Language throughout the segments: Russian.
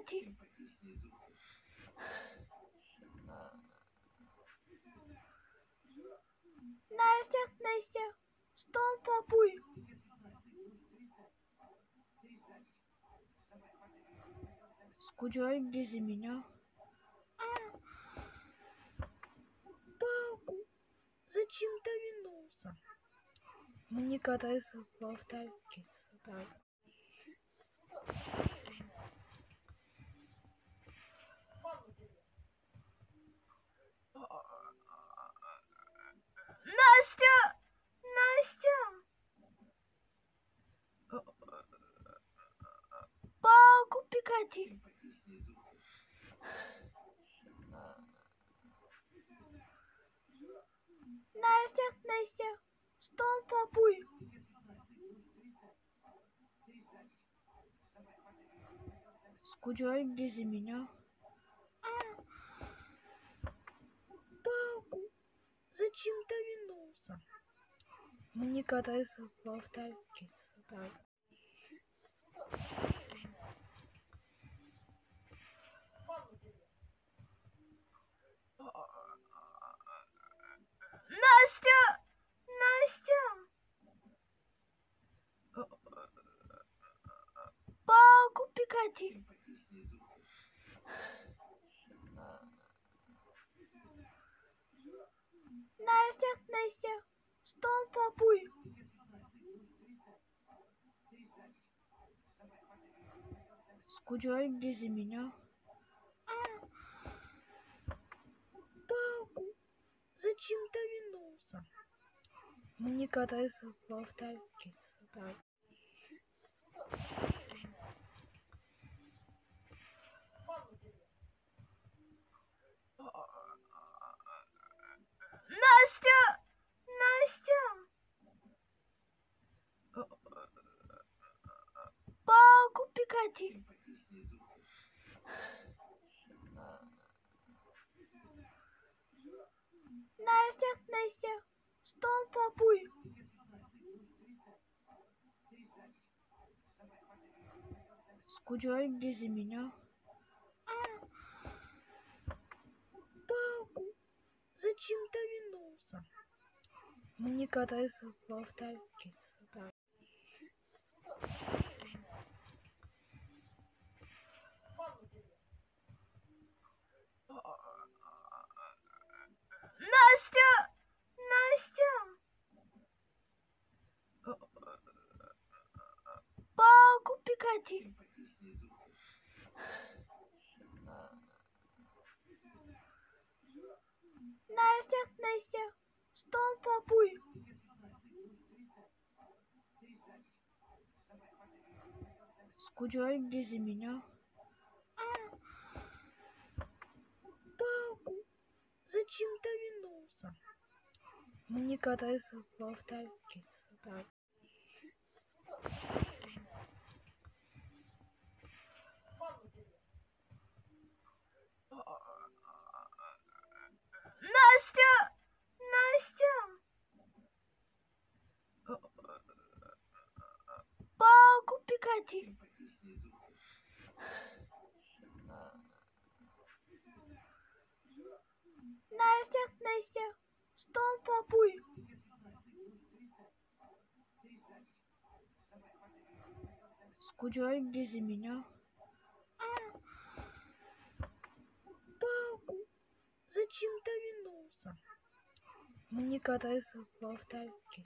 прекрати. Настя, что с тобой? Скучай без меня. Папа, зачем ты вернулся? Мне катается в автовке. Настя! Палку прекрати. Настя, что с тобой? Скучай без меня. Папа, зачем ты вернулся? Мне катается в автовке. Настя! Палку прекрати. Настя, что с тобой? Скучай без меня. Папа, зачем ты вернулся? Мне катается в автовке. Настя! Палку прекрати. Настя, что с тобой? Скучай без меня. Папа, зачем ты вернулся? Мне катается в автовке. Настя! Палку прекрати. Настя, что с тобой? Скучай без меня. Папа, зачем ты вернулся? Мне катается в автовке. Настя! Палку прекрати. Настя, что с тобой? Скучай без меня. Папа, зачем ты вернулся? Мне катается в автовке.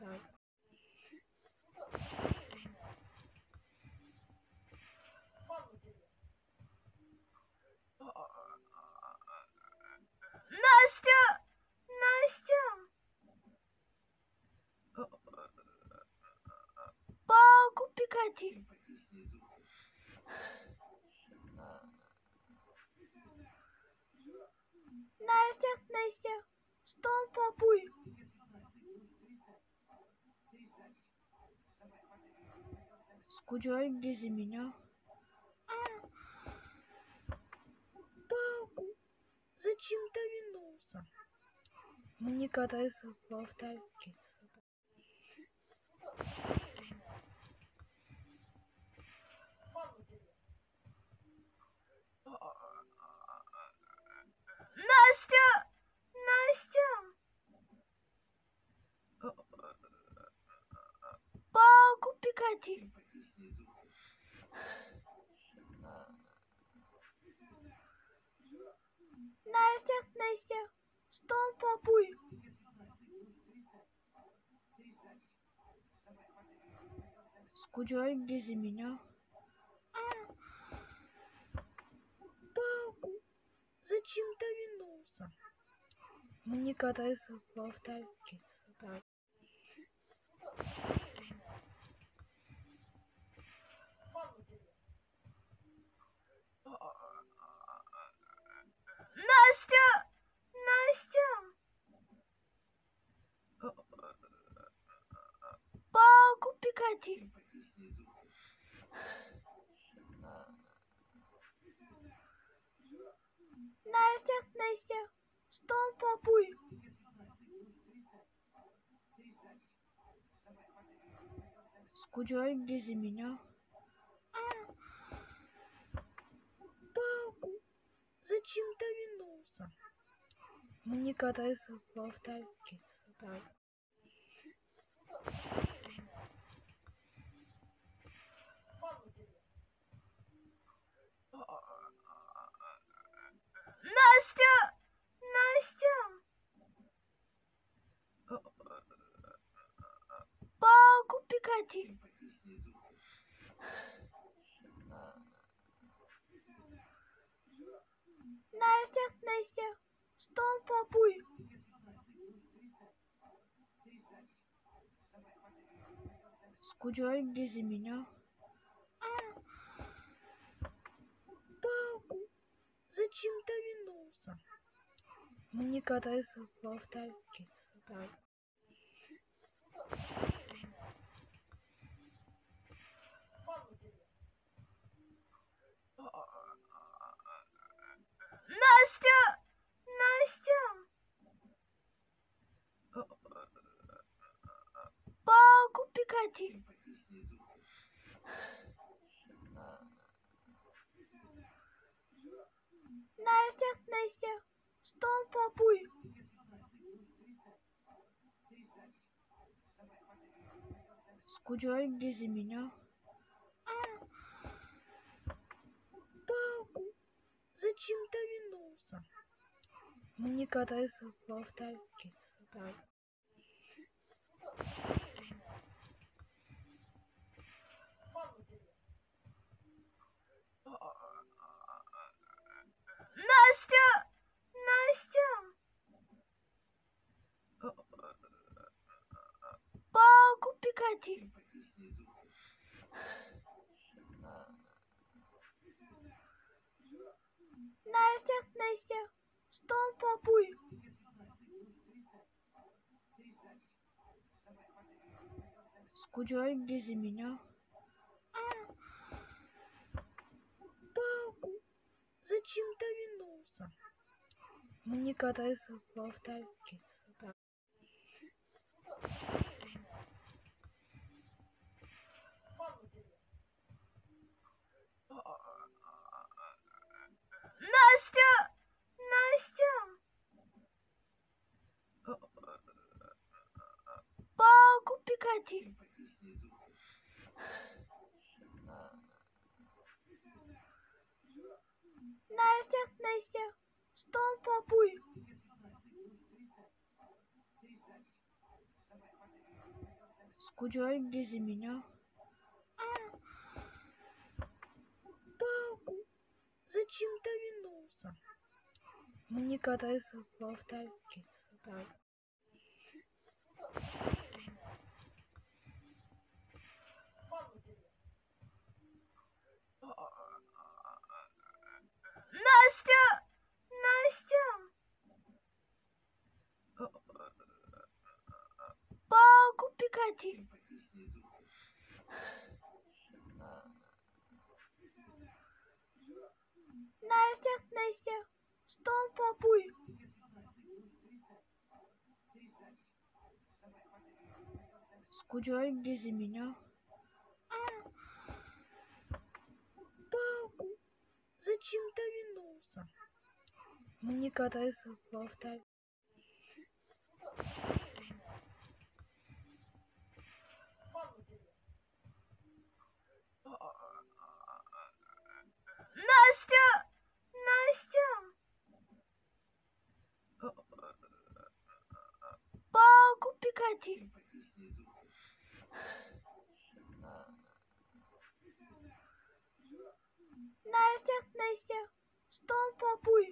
Настя! Палку прекрати. Настя, что с тобой? Скучай без меня. Папа, зачем ты вернулся? Мне катается в автовке. Настя, Настя, стол попой. Скучай без меня. Папу, зачем ты вернулся? Мне катается в автовке. Настя! Настя! Палку Пикати. Настя, Настя, стол попой. Скучай без меня. Папу, зачем ты вернулся? Мне катается в автовке. Настя! Настя! Палку Пикати. Настя, Настя, стол попой. Скучай без меня. Папу, зачем ты вернулся? Мне катается в автовке. Настя! Настя! Палку Пикати. Настя, Настя, стол попой. Скучай без меня. Папу, зачем ты вернулся? Мне катается в автовке. Настя! Настя! Палку Пикати. Настя, Настя, стол попой. Скучай без меня. Папу, зачем ты вернулся? Мне катается в автовке. Настя! Настя! Палку Пикати. Настя, Настя, стол попой. Скучай без меня. Папу, зачем ты вернулся? Мне катается в автовке. Настя! Настя! Палку Пикати. Настя, Настя, стол попой. Скучай без меня. Папу, зачем ты вернулся? Мне катается в автовке. Настя! Настя! Настя, Настя, что с тобой?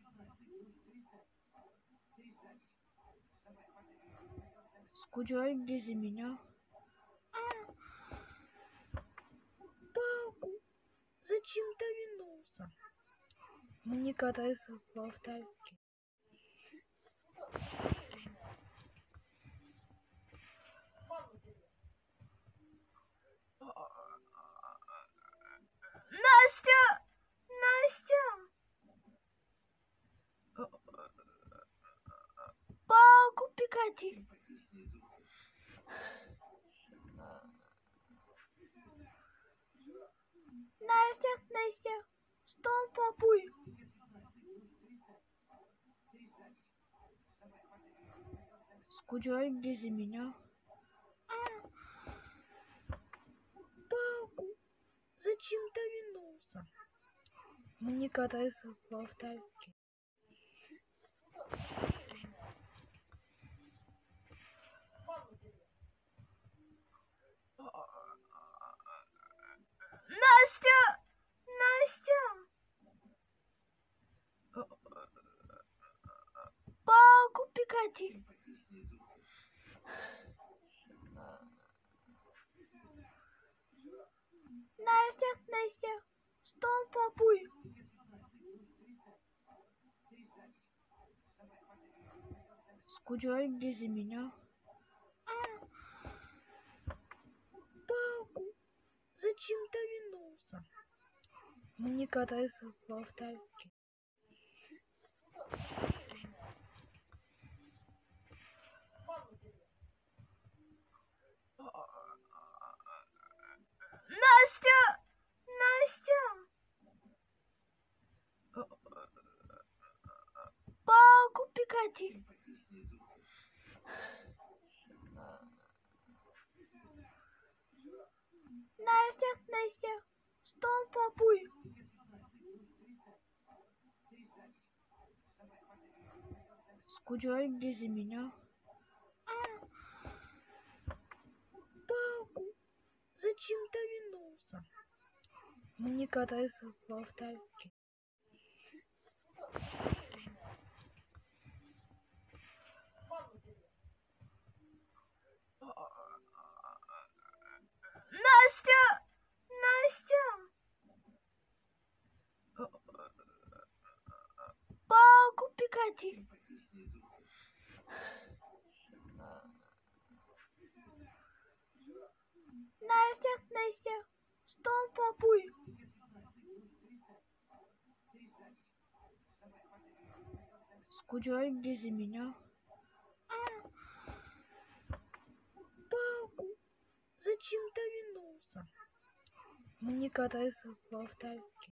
Скучай без меня. Папу, зачем ты вернулся? Мне кататься в автовке. Настя! Настя! Палку Пикати. Настя, Настя, что с тобой? Скучай без меня. Палку, зачем ты вернулся? Мне кататься в автовке. Настя! Настя! Палку Пикати. Настя, Настя, что с тобой? Скучай без меня. Палку, зачем ты вернулся? Мне кататься в автовке. Настя! Настя! Палку Пикати. Настя, Настя, что с тобой? Скучай без меня. Палку, зачем ты вернулся? Мне кататься в автовке. Настя! Настя! Палку Пикати. Настя, Настя, что с тобой? Скучай без меня. Палку, зачем ты вернулся? Мне кататься в автовке.